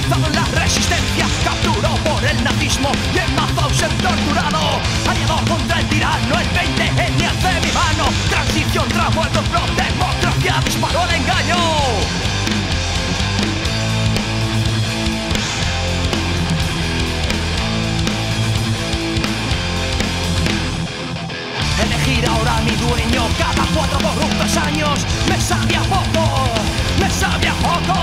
Esclavizado en la resistencia, capturado por el nazismo y en Mauthausen torturado. Aliado contra el tirano, el 20N hace mi mano. Transición trajo el complot, democracia disparó el engaño. Elegir ahora mi dueño cada 4 corruptos años me sabía poco, me sabía poco.